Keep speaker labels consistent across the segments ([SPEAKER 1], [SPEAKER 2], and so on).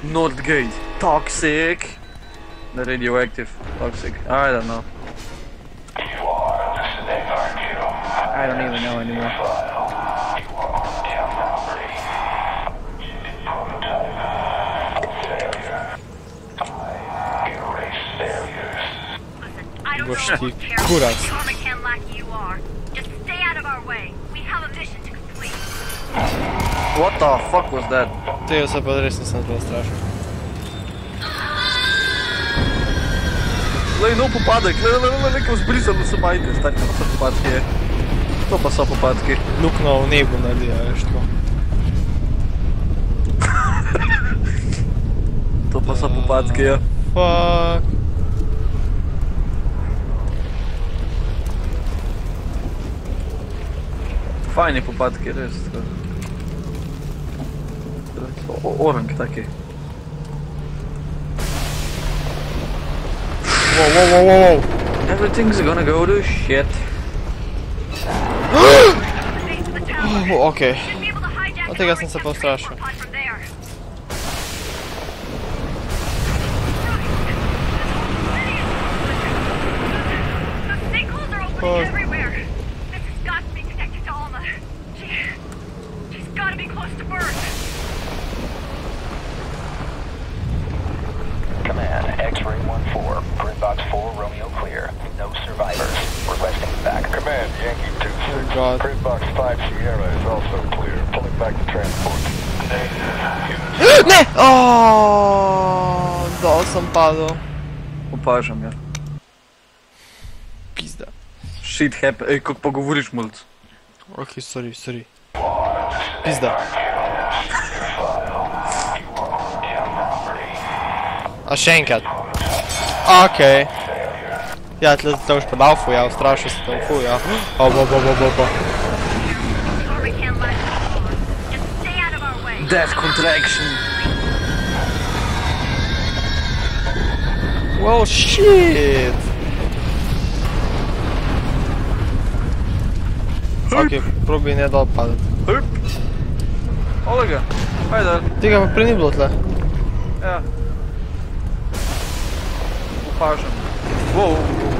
[SPEAKER 1] Northgate. Toxic. The radioactive. Toxic. I don't know. I don't even know anymore.
[SPEAKER 2] Boš ti kurac.
[SPEAKER 1] What the fuck was that?
[SPEAKER 2] Tega se pa res nisem zelo strašil.
[SPEAKER 1] Glej, no popadek, nekaj vzbrisano se majte, stari, to pa so popadki, je. To pa so popadki.
[SPEAKER 2] Lukno v nebu naredijo, veš to.
[SPEAKER 1] To pa so popadki, ja.
[SPEAKER 2] Fuck.
[SPEAKER 1] Fajni popadki, res. Orang taki.
[SPEAKER 2] Wow.
[SPEAKER 1] Everything's gonna go to shit.
[SPEAKER 2] Okej. Od tega sem se pa ustrašil.
[SPEAKER 3] Command, X-ray 1-4, grid box 4, Romeo clear. No survivors. Requesting back. Command, Yankee 2-6,
[SPEAKER 2] God.
[SPEAKER 3] grid box 5 Sierra is also clear. Pulling back to transport.
[SPEAKER 2] Ne! Dol sem padel.
[SPEAKER 1] Opažam, ja.
[SPEAKER 2] Pizda.
[SPEAKER 1] Shit happen. Ej, kako pa govoriš, mulc?
[SPEAKER 2] Ok, sorry. Pizda. A še enkrat. Okej. Ja, tle boš pa dal fuja, ustrašil se tam fuja.
[SPEAKER 1] Death contraction.
[SPEAKER 2] Well, shit. Ok, probi ne dol padati.
[SPEAKER 1] Hup. Ole ga. Hajde.
[SPEAKER 2] Tega pa prej ni bilo tle.
[SPEAKER 1] Ja. Opažam. Wow.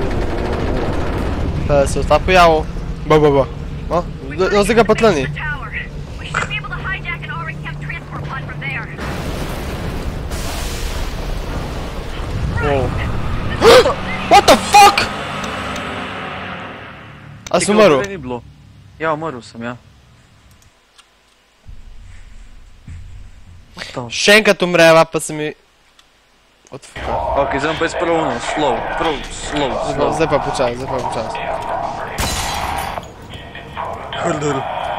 [SPEAKER 2] Se je ta pojavil. No, zdaj ga pa tle ni. Wow. What the fuck? A si umrl?
[SPEAKER 1] Ni bilo. Ja, umrl sem, ja. What the...
[SPEAKER 2] Še enkrat umreva, pa se mi... Odfuka.
[SPEAKER 1] Ok, zdaj pa je spravo ono, slow.
[SPEAKER 2] Zdaj pa počas.
[SPEAKER 1] Hrdur.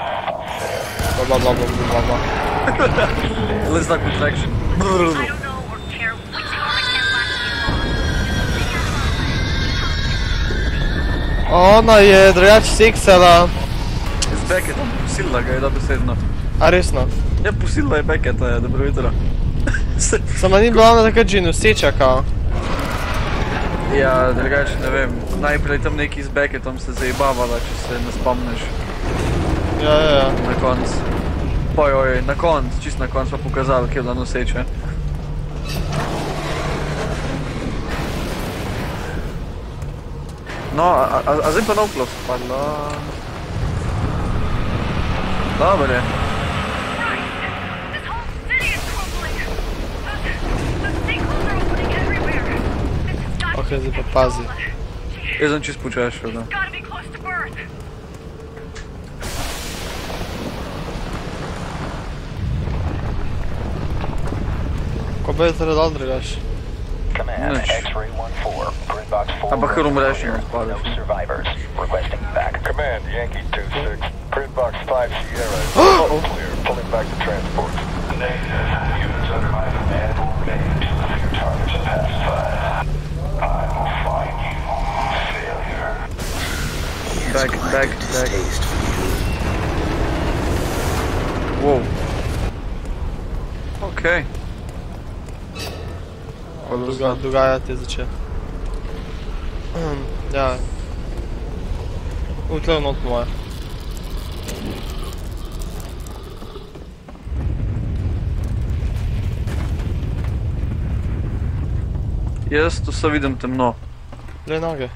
[SPEAKER 2] Bla.
[SPEAKER 1] Let's not contraction.
[SPEAKER 2] Ona je drugače seksala.
[SPEAKER 1] Z Becketom, posila ga je dobesedno.
[SPEAKER 2] A resno?
[SPEAKER 1] Ja, posila je Becketa, ja, dobro jutro.
[SPEAKER 2] Sama ni bila ona takrat že noseča kao.
[SPEAKER 1] Ja, drugače ne vem. Najprej tam neki z Becketom se zajebavala, če se ne spomniš.
[SPEAKER 2] Ja.
[SPEAKER 1] Na konc. Oj, na konc, čist na konc pa pokazali, kje je bila noseča. No, a zdaj pa novklo spadla. Dobre.
[SPEAKER 2] Ok, zdaj pa pazi.
[SPEAKER 1] Jaz sem čist počešil, da.
[SPEAKER 2] Ko pa je tada dal drugač?
[SPEAKER 3] Command, X-ray 1-4, grid box 4,
[SPEAKER 1] Ampak kar umreš in
[SPEAKER 3] no
[SPEAKER 1] razpadaš.
[SPEAKER 3] survivors. Requesting back. Command, Yankee 2-6, grid box 5 Sierra is also clear. Pulling back to transport. Negative. Units under my command will remain until your targets are pacified. I will find you, failure.
[SPEAKER 1] Back. Wow. Okej.
[SPEAKER 2] Dogajati začne. Ja. Tle not moja.
[SPEAKER 1] Jaz to se vidim temno.
[SPEAKER 2] Le noge.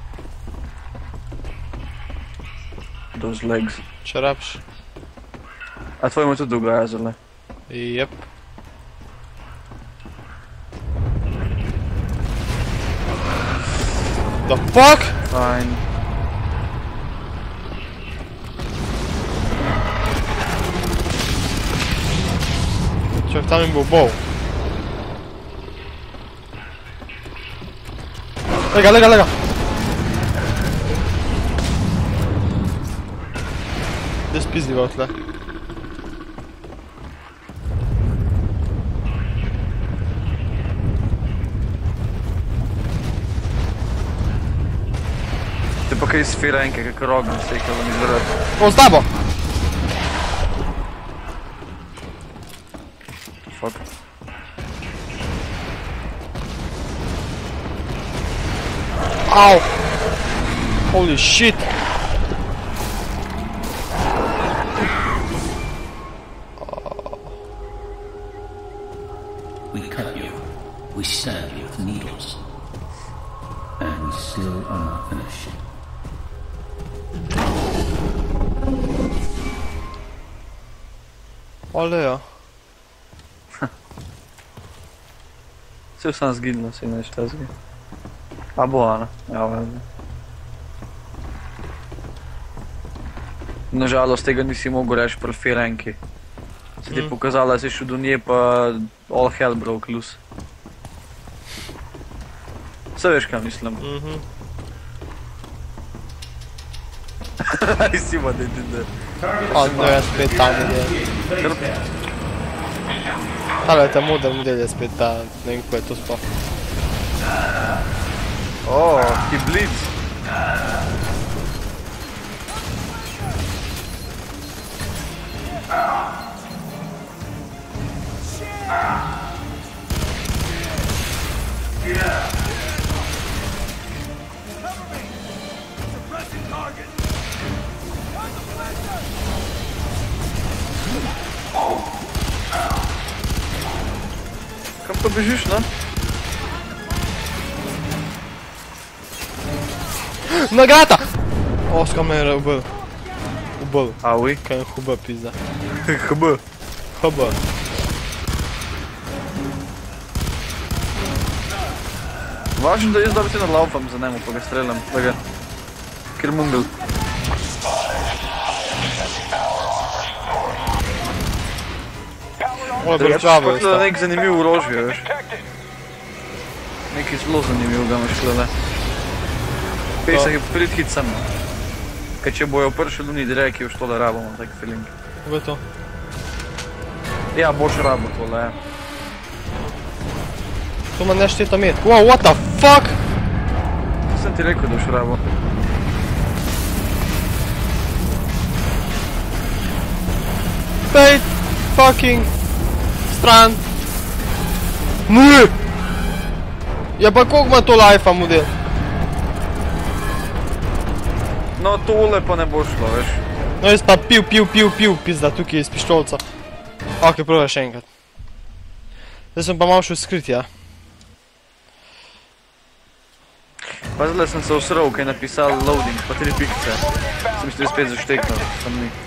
[SPEAKER 1] Those legs.
[SPEAKER 2] Če rabiš.
[SPEAKER 1] A tvojemu tudi dogaja zale?
[SPEAKER 2] Jep. The fuck?
[SPEAKER 1] Fajn.
[SPEAKER 2] Čak tam im bo bol. Lega, lega, lega! Gdje spizdiva tle?
[SPEAKER 1] Te pa kaj iz firenke, kako rogam sekal mi zvrati.
[SPEAKER 2] O, z tabo!
[SPEAKER 1] Fuck.
[SPEAKER 2] Au! Holy shit!
[SPEAKER 4] We cut you, we stab you with needles, and we still are not finished.
[SPEAKER 2] Ale ja.
[SPEAKER 1] Se sam zginilo, se neč ta zgi. A bo Ana, ja valjda. Nažalost tega nisi mogel reči pri firenki. Se ti je pokazala, da si šel do nje pa all hell broke loose. Se veš kaj mislim? Si ima da ide.
[SPEAKER 2] O, no ja spet tam ide. Tale je ta model je spet ta, ne vem ko je to sploh.
[SPEAKER 1] O, ki blic. Kam pa bežiš, no?
[SPEAKER 2] Nagrada! O, s kam me je ubil. Ubil.
[SPEAKER 1] Aui.
[SPEAKER 2] Kaj je huba pizda.
[SPEAKER 1] HB.
[SPEAKER 2] Huba.
[SPEAKER 1] Važno da jaz dobro ti nadlaufam za njemu, pa ga streljam. Da ga... Ker mungel.
[SPEAKER 2] Ovo je brčavo
[SPEAKER 1] Kako da
[SPEAKER 2] isto.
[SPEAKER 1] nek zanimiv orožje, veš. Nekaj zelo zanimiv ga imaš tle. Pesek je prid hit sem. Kaj če bojo prši luni direki, už to da rabamo, tak feeling.
[SPEAKER 2] Kako je to?
[SPEAKER 1] Ja, boš rabo tole, ja.
[SPEAKER 2] To ima nešteta met. Wow, what the fuck?
[SPEAKER 1] Sem ti rekel, da boš rabo.
[SPEAKER 2] Pej, fucking, stran. Ne! Ja pa koliko ima to lajfa model?
[SPEAKER 1] No tole pa ne bo šlo, veš.
[SPEAKER 2] No jaz pa piv, pizda, tukaj iz pištolca. Ok, prvo še enkrat. Zdaj sem pa malo šel skrit, ja.
[SPEAKER 1] Pa zdaj sem se usral, kaj je napisal loading, pa 3 pikce. Sem mislil spet zašteknil, tam ni.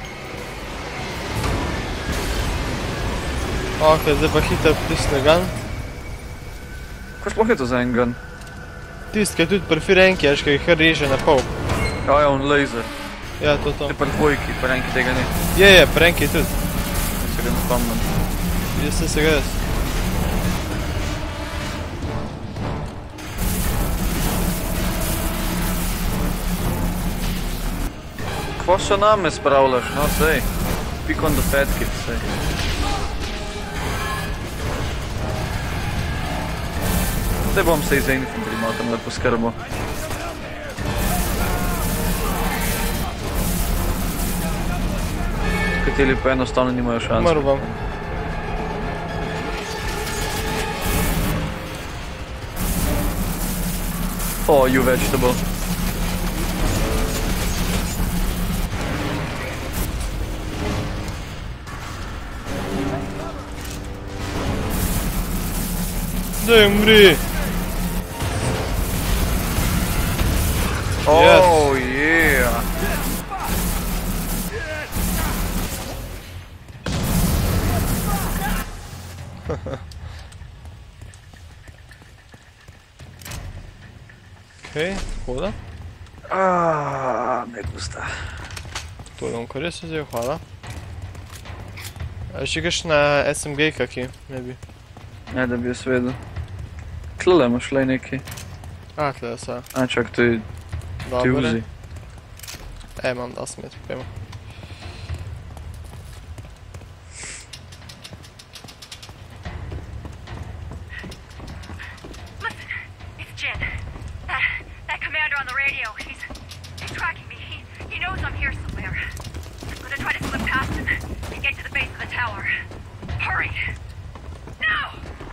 [SPEAKER 2] Ok, zdaj pa hiter pritisne gun.
[SPEAKER 1] Kaj sploh je to za en gun?
[SPEAKER 2] Tist, ki je tudi pri firenki, ješ, ki jih reže na pol.
[SPEAKER 1] Ja, ja, on laser.
[SPEAKER 2] Ja, to.
[SPEAKER 1] To je pri dvojki, pri enki tega ni.
[SPEAKER 2] Je, pri enki tudi.
[SPEAKER 1] Se ga ne spomnim.
[SPEAKER 2] Jaz sem se ga jaz.
[SPEAKER 1] Kva še name spravljaš, no sej. Pick on the fat kid, sej. Zdaj bom se za infantry malo tam lepo skrbo. Kateri pa enostavno nimajo šanse.
[SPEAKER 2] Umrl bom.
[SPEAKER 1] Oh, you vegetable.
[SPEAKER 2] Daj umri!
[SPEAKER 1] Oh, yeah.
[SPEAKER 2] Okej, hvala.
[SPEAKER 1] Me gusta.
[SPEAKER 2] To je on koristil zdaj, hvala. A še kakšna SMG kaki, ne bi.
[SPEAKER 1] Ne, da bi jaz vedel. Tlele imaš le neki.
[SPEAKER 2] A, tle sa.
[SPEAKER 1] A, čak, to je ti
[SPEAKER 2] Dobre.
[SPEAKER 1] uzi.
[SPEAKER 2] Imam 10 metrov, pojmo.
[SPEAKER 5] Listen, it's Jin. That commander on the radio. He's tracking me. He knows I'm here somewhere. I'm gonna try to slip past him and get to the base of the tower. Hurry! No!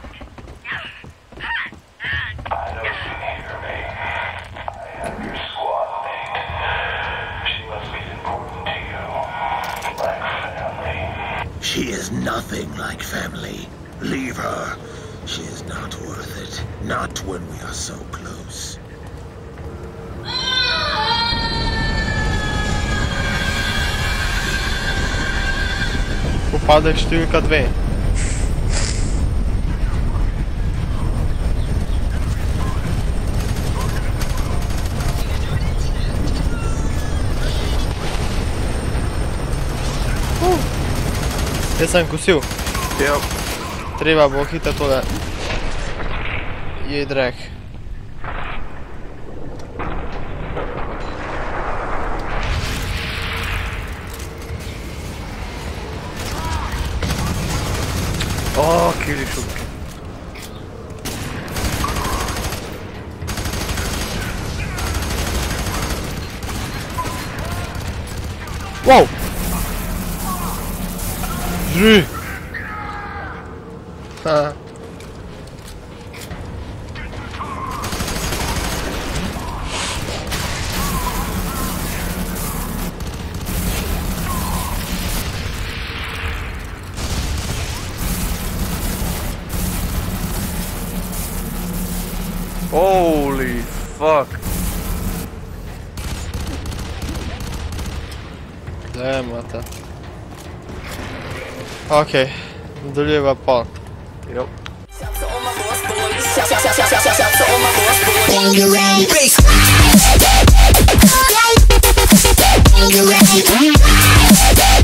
[SPEAKER 3] I know you hear me. I'm your squad mate. She must be important to you. Like family.
[SPEAKER 6] She is nothing like family. Leave her. She is not worth it. Not when we are so close.
[SPEAKER 2] Upadek številka 2. Jaz sem kosil.
[SPEAKER 1] Ja.
[SPEAKER 2] Treba bo hitro tole. Jej drag.
[SPEAKER 1] O, kili šutke.
[SPEAKER 2] Wow! Žri! Ha.
[SPEAKER 1] Holy fuck.
[SPEAKER 2] Zdaj imate. Okej, nadaljujeva pa.
[SPEAKER 1] Jo.
[SPEAKER 7] When you're ready.